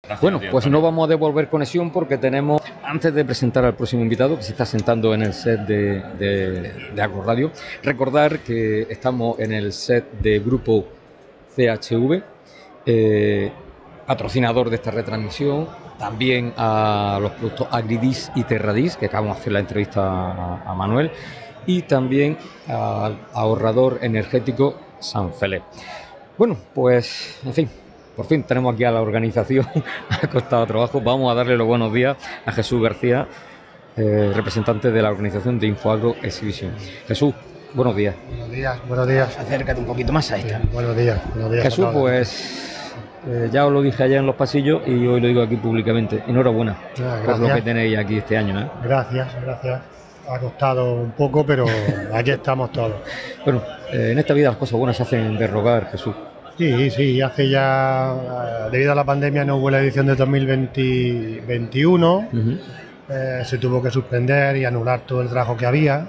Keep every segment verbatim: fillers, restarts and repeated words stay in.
Gracias, Bueno, tío, pues Antonio. no vamos a devolver conexión porque tenemos, antes de presentar al próximo invitado que se está sentando en el set de, de, de Agro Radio, recordar que estamos en el set de Grupo C H V, eh, patrocinador de esta retransmisión, también a los productos Agridis y Terradis, que acabamos de hacer la entrevista a, a Manuel, y también al ahorrador energético San Felipe. Bueno, pues, en fin, por fin tenemos aquí a la organización, ha costado trabajo. Vamos a darle los buenos días a Jesús García, eh, representante de la organización de Infoagro Exhibition. Jesús, buenos días. Buenos días, buenos días. Acércate un poquito más a esta. Sí, buenos días, buenos días. Jesús, pues eh, ya os lo dije ayer en los pasillos y hoy lo digo aquí públicamente. Enhorabuena Ah, por lo que tenéis aquí este año, ¿eh? Gracias, gracias. Ha costado un poco, pero aquí estamos todos. Bueno, eh, en esta vida las cosas buenas se hacen de rogar, Jesús. Sí, sí, hace ya, eh, debido a la pandemia no hubo la edición de dos mil veintiuno, Uh-huh. eh, se tuvo que suspender y anular todo el trabajo que había,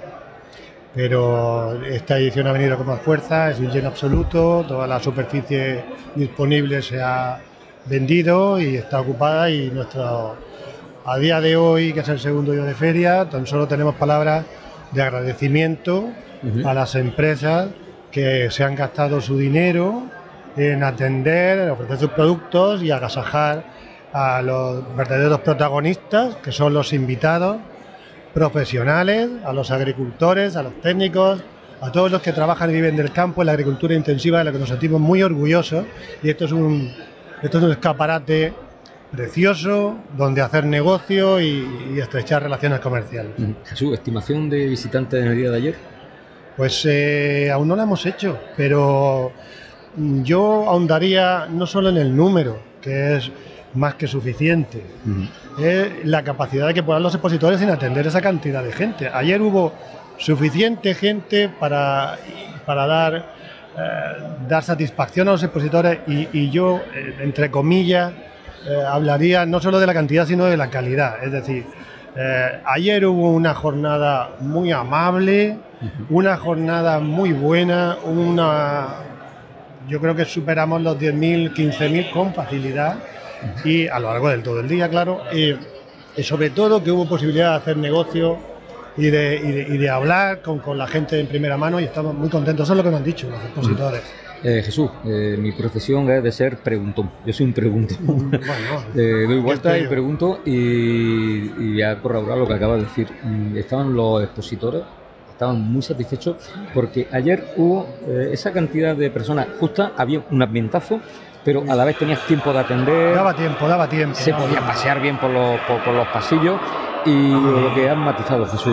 pero esta edición ha venido con más fuerza, es un lleno absoluto, toda la superficie disponible se ha vendido y está ocupada y nuestro... A día de hoy, que es el segundo día de feria, tan solo tenemos palabras de agradecimiento uh-huh. a las empresas que se han gastado su dinero en atender, en ofrecer sus productos y agasajar a los verdaderos protagonistas, que son los invitados profesionales, a los agricultores, a los técnicos, a todos los que trabajan y viven del campo en la agricultura intensiva, de la que nos sentimos muy orgullosos. Y esto es un, esto es un escaparate precioso donde hacer negocio y, y estrechar relaciones comerciales. Jesús, ¿estimación de visitantes en el día de ayer? Pues eh, aún no la hemos hecho, pero yo ahondaría no solo en el número, que es más que suficiente, uh-huh. es la capacidad de que puedan los expositores en atender esa cantidad de gente. Ayer hubo suficiente gente para, para dar, eh, dar satisfacción a los expositores y, y yo, eh, entre comillas, Eh, hablaría no solo de la cantidad sino de la calidad, es decir, eh, ayer hubo una jornada muy amable, uh-huh. una jornada muy buena, una, yo creo que superamos los diez mil, quince mil con facilidad uh-huh. y a lo largo del todo el día, claro, y, y sobre todo que hubo posibilidad de hacer negocio y de, y de, y de hablar con, con la gente en primera mano y estamos muy contentos, eso es lo que nos han dicho los expositores. Uh-huh. Eh, Jesús, eh, mi profesión es de ser preguntón. Yo soy un preguntón. Bueno, eh, doy vueltas y pregunto y, y a corroborar lo que acabas de decir. Estaban los expositores, estaban muy satisfechos porque ayer hubo eh, esa cantidad de personas justas, había un ambientazo, pero a la vez tenías tiempo de atender. Daba tiempo, daba tiempo. Se daba podía tiempo. pasear bien por los, por, por los pasillos y lo que han matizado, Jesús.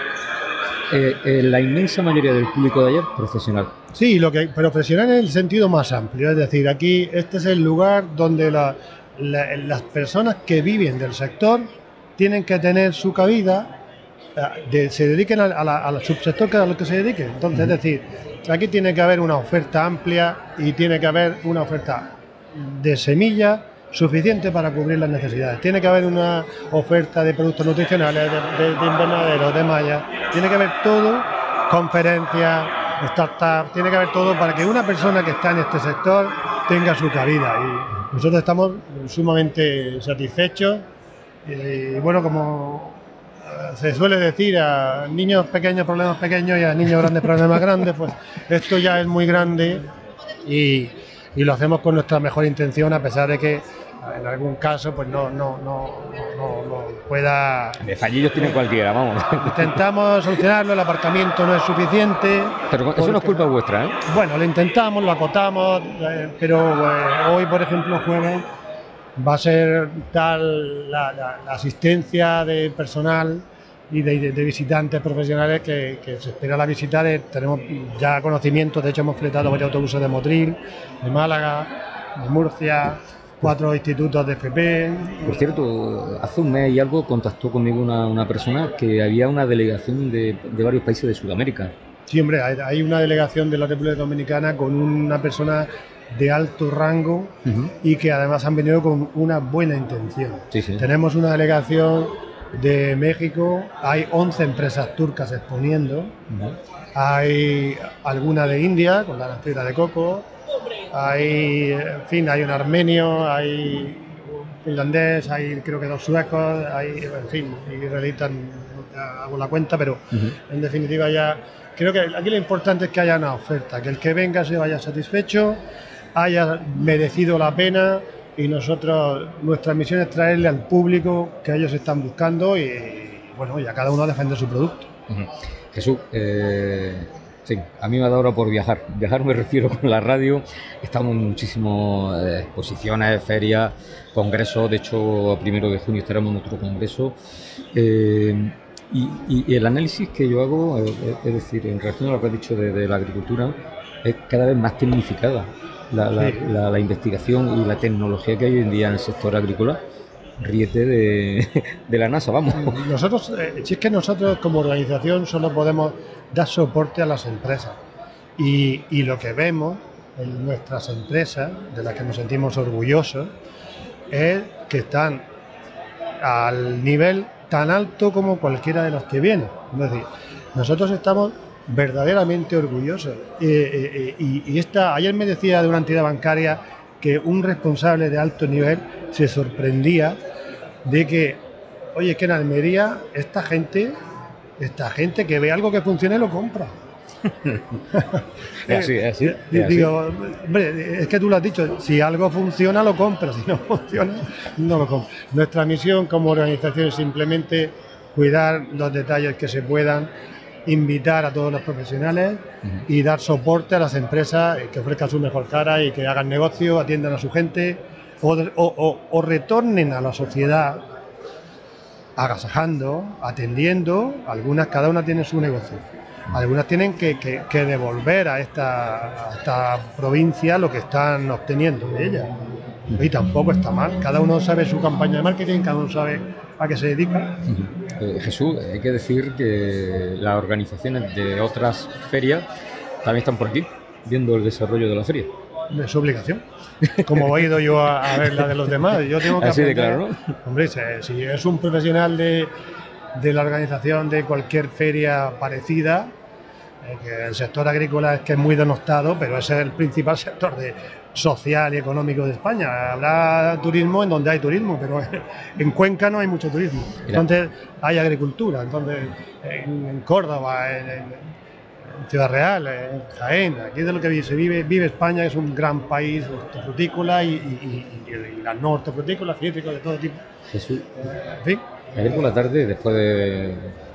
Eh, eh, la inmensa mayoría del público de ayer profesional. Sí, lo que profesional en el sentido más amplio, es decir, aquí este es el lugar donde la, la, las personas que viven del sector tienen que tener su cabida, de, se dediquen al subsector que a lo que se dediquen. Entonces, uh-huh. es decir, aquí tiene que haber una oferta amplia y tiene que haber una oferta de semilla suficiente para cubrir las necesidades. Tiene que haber una oferta de productos nutricionales, de, de, de invernaderos, de mallas, tiene que haber todo, conferencias, startups, tiene que haber todo para que una persona que está en este sector tenga su cabida. Y nosotros estamos sumamente satisfechos y, bueno, como se suele decir, a niños pequeños problemas pequeños y a niños grandes problemas grandes, pues esto ya es muy grande y, y lo hacemos con nuestra mejor intención, a pesar de que en algún caso pues no, no, no, no, no pueda... De fallillos tiene cualquiera, vamos. Intentamos solucionarlo, el aparcamiento no es suficiente. Pero eso porque, no es culpa vuestra, ¿eh? Bueno, lo intentamos, lo acotamos, eh, pero eh, hoy, por ejemplo, jueves, va a ser tal la, la, la asistencia de personal y de, de, de visitantes profesionales que, que se espera la visita. De, tenemos ya conocimientos, de hecho hemos fletado varios autobuses de Motril, de Málaga, de Murcia, cuatro institutos de F P. Por cierto, hace un mes y algo contactó conmigo una, una persona que había una delegación de, de varios países de Sudamérica. Sí, hombre, hay, hay una delegación de la República Dominicana con una persona de alto rango uh-huh. y que además han venido con una buena intención. Sí, sí. Tenemos una delegación de México, hay once empresas turcas exponiendo, uh-huh. hay alguna de India con la fibra de coco, hay, en fin, hay un armenio, hay finlandés, hay creo que dos suecos, hay, en fin, israelitas, no hago la cuenta, pero uh-huh. en definitiva ya creo que aquí lo importante es que haya una oferta, que el que venga se vaya satisfecho, haya merecido la pena, y nosotros, nuestra misión es traerle al público que ellos están buscando y, bueno, y a cada uno a defender su producto. Uh-huh. Jesús, eh, sí, a mí me ha dado hora por viajar. Viajar me refiero con la radio. Estamos en muchísimas eh, exposiciones, ferias, congresos. De hecho, a primero de junio estaremos en otro congreso. Eh, y, y, y el análisis que yo hago, eh, es decir, en relación a lo que has dicho de, de la agricultura, es cada vez más tecnificada. La, la, sí. la, la investigación y la tecnología que hay hoy en día en el sector agrícola, ríete de, de la NASA, vamos. Nosotros, eh, si es que nosotros como organización solo podemos dar soporte a las empresas y, y lo que vemos en nuestras empresas, de las que nos sentimos orgullosos, es que están al nivel tan alto como cualquiera de los que vienen. Es decir, nosotros estamos verdaderamente orgullosos. Eh, eh, y, y esta, ayer me decía de una entidad bancaria que un responsable de alto nivel se sorprendía de que, oye, que en Almería esta gente, esta gente que ve algo que funcione lo compra. Es así, es así, es así. Digo, hombre, es que tú lo has dicho, si algo funciona lo compras, si no funciona no lo compras. Nuestra misión como organización es simplemente cuidar los detalles que se puedan, invitar a todos los profesionales uh-huh. y dar soporte a las empresas que ofrezcan su mejor cara y que hagan negocio, atiendan a su gente o, o, o, o retornen a la sociedad agasajando, atendiendo. Algunas, cada una tiene su negocio. Algunas tienen que, que, que devolver a esta, a esta provincia lo que están obteniendo de ella. Y tampoco está mal. Cada uno sabe su campaña de marketing, cada uno sabe a qué se dedica. Eh, Jesús, hay que decir que las organizaciones de otras ferias también están por aquí, viendo el desarrollo de la feria. Es su obligación. Como he ido yo a, a ver la de los demás, yo tengo que Así aprender, de claro, ¿no? Hombre, si, si es un profesional de, de la organización de cualquier feria parecida, eh, que el sector agrícola es que es muy denostado, pero ese es el principal sector de, social y económico de España. Habrá turismo en donde hay turismo, pero en Cuenca no hay mucho turismo. Entonces hay agricultura. Entonces en, en Córdoba, en, en Ciudad Real, en Jaén, aquí de lo que se vive, vive España, es un gran país hortofrutícola y, y, y, y las no hortofrutícolas, cítricos de todo tipo. Jesús, eh, en fin. Ayer por la tarde, después de,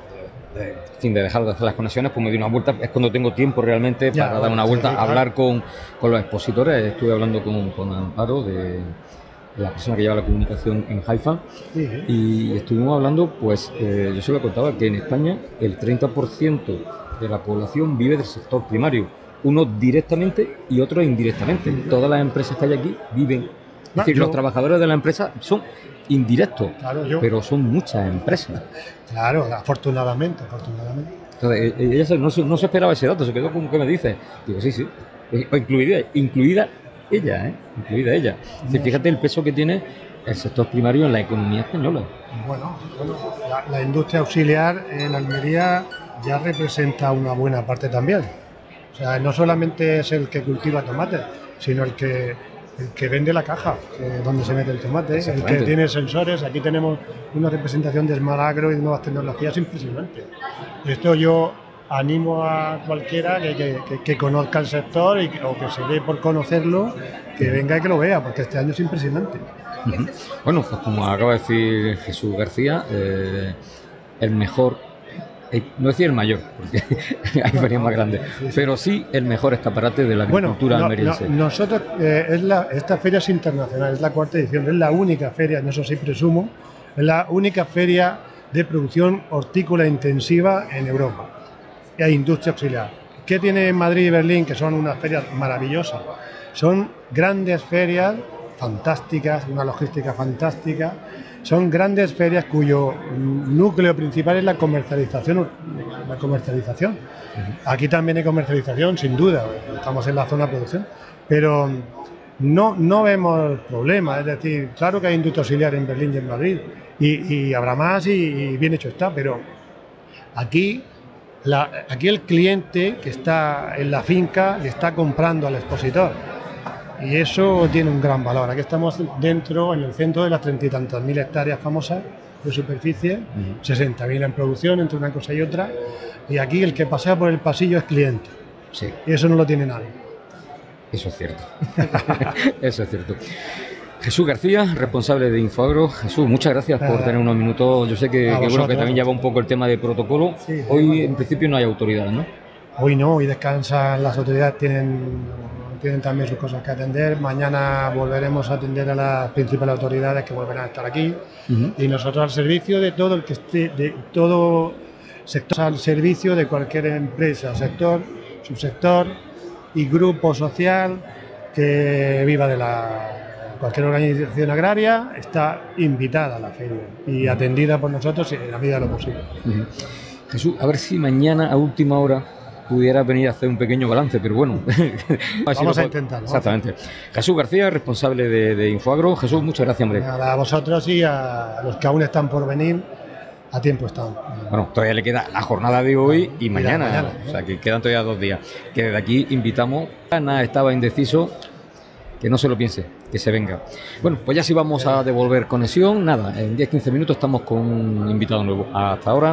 de, fin, de dejar de hacer las conexiones, pues me di una vuelta, es cuando tengo tiempo realmente ya, para bueno, dar una vuelta, sí, a hablar con, con los expositores. Estuve hablando con, con Amparo, de, de la persona que lleva la comunicación en Haifa, sí. y estuvimos hablando, pues eh, yo se lo contaba, que en España el treinta por ciento de la población vive del sector primario, unos directamente y otros indirectamente. Todas las empresas que hay aquí viven, es decir, yo, los trabajadores de la empresa son indirectos, claro, yo, pero son muchas empresas. Claro, afortunadamente, afortunadamente. Entonces, ella no, no se esperaba ese dato, se quedó con que me dice. Digo, sí, sí, incluida, incluida ella, ¿eh? Incluida ella. No. Fíjate el peso que tiene el sector primario en la economía española. Bueno, bueno la, la industria auxiliar en Almería ya representa una buena parte también. O sea, no solamente es el que cultiva tomates, sino el que, el que vende la caja, eh, donde se mete el tomate, el que tiene sensores. Aquí tenemos una representación de Smart Agro y de nuevas tecnologías impresionante. Esto yo animo a cualquiera que, que, que, que conozca el sector y que, o que se dé por conocerlo, que venga y que lo vea, porque este año es impresionante. Uh-huh. Bueno, pues como acaba de decir Jesús García, eh, el mejor, no decir el mayor, porque hay ferias más grandes, sí, sí. pero sí el mejor escaparate de la agricultura bueno, no, almeriense. No, nosotros, eh, es la, esta feria es internacional, es la cuarta edición, es la única feria, en eso sí presumo, es la única feria de producción hortícola intensiva en Europa, y hay industria auxiliar. ¿Qué tiene Madrid y Berlín? Que son unas ferias maravillosas, son grandes ferias fantásticas, una logística fantástica. Son grandes ferias cuyo núcleo principal es la comercialización. La comercialización. Aquí también hay comercialización, sin duda, estamos en la zona de producción, pero no, no vemos problemas. Es decir, claro que hay industria auxiliar en Berlín y en Madrid, y, y habrá más y, y bien hecho está, pero aquí, la, aquí el cliente que está en la finca le está comprando al expositor. Y eso tiene un gran valor. Aquí estamos dentro, en el centro de las treinta y tantas mil hectáreas famosas de superficie, uh-huh. sesenta mil en producción entre una cosa y otra, y aquí el que pasea por el pasillo es cliente. Sí. Y eso no lo tiene nadie. Eso es cierto. Eso es cierto. Jesús García, responsable de Infoagro. Jesús, muchas gracias por uh, tener unos minutos. Yo sé que, que, bueno, que también lleva un poco el tema de protocolo. Sí, hoy, sí, en principio, no hay autoridades, ¿no? Hoy no, hoy descansan las autoridades, tienen, tienen también sus cosas que atender. Mañana volveremos a atender a las principales autoridades que volverán a estar aquí. Uh-huh. Y nosotros al servicio de todo el que esté, de todo sector, al servicio de cualquier empresa, sector, subsector y grupo social que viva de la... Cualquier organización agraria está invitada a la feria y uh-huh. atendida por nosotros en la medida de lo posible. Uh-huh. Jesús, a ver si mañana a última hora pudiera venir a hacer un pequeño balance, pero bueno. Vamos a intentarlo. Exactamente. Jesús García, responsable de, de Infoagro. Jesús, muchas gracias, hombre. A vosotros y a los que aún están por venir, a tiempo están. Bueno, todavía le queda la jornada de hoy y mañana, mañana ¿eh? O sea, que quedan todavía dos días. Que desde aquí invitamos, Ana estaba indeciso, que no se lo piense, que se venga. Bueno, pues ya sí vamos a devolver conexión. Nada, en diez a quince minutos estamos con un invitado nuevo. Hasta ahora.